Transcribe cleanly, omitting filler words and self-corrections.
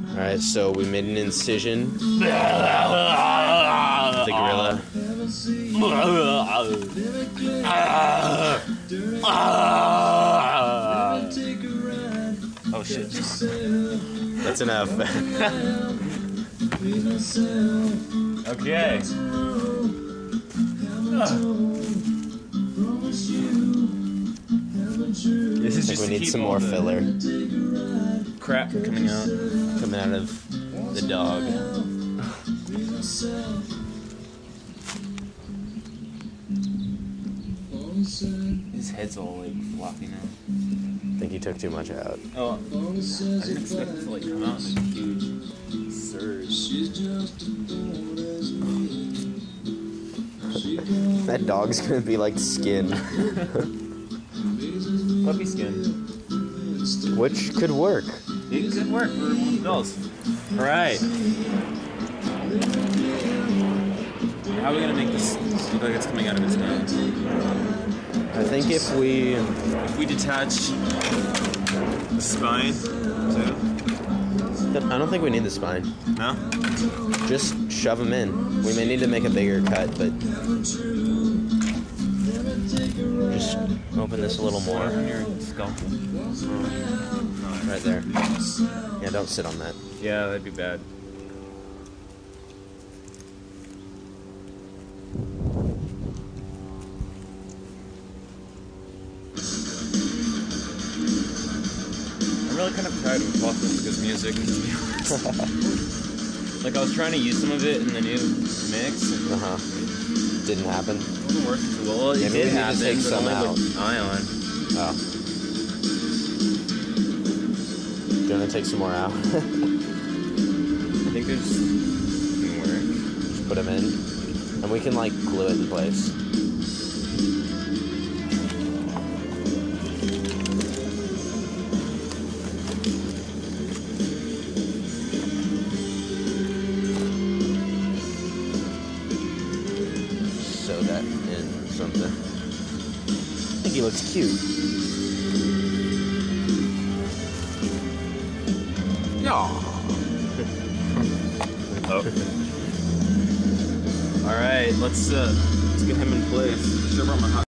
Alright, so we made an incision. The gorilla. Oh shit. That's enough. Okay. This is I think just we to need keep some all more the filler. crap coming out. Coming out of the dog. His head's all like floppy now. I think he took too much out. Oh, I didn't expect it to like come out in a huge surge. That dog's gonna be like skin. Puppy skin. Which could work. It could work for one of the dolls. Alright. How are we gonna make this look like it's coming out of its mouth? I think if we detach the spine too? I don't think we need the spine. No? Just shove them in. We may need to make a bigger cut, but just open this a little more. On your skull. Right there. Yeah, don't sit on that. Yeah, that'd be bad. I'm really kind of tired of talking to good music, to be honest. Like, I was trying to use some of it in the new mix, and Didn't happen. it wasn't working too well. It Maybe did we need to happen, take but some only out. with Ion. Oh. Do you want to take some more out? I think there's more. Just put them in. And we can, like, glue it in place. Sew that in something. I think he looks cute. Oh. Alright, let's get him in place. Should I brought my hot